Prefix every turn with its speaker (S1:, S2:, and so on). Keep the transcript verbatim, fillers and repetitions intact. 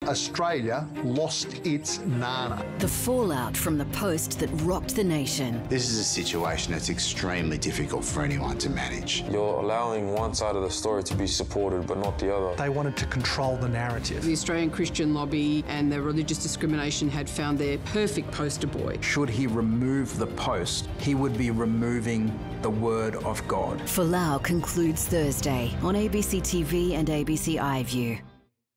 S1: Australia lost its nana.
S2: The fallout from the post that rocked the nation.
S3: This is a situation that's extremely difficult for anyone to manage.
S4: You're allowing one side of the story to be supported, but not the other.
S5: They wanted to control the narrative.
S6: The Australian Christian Lobby and the religious discrimination had found their perfect poster boy.
S7: Should he remove the post, he would be removing the word of God.
S2: Folau concludes Thursday on A B C T V and A B C iView.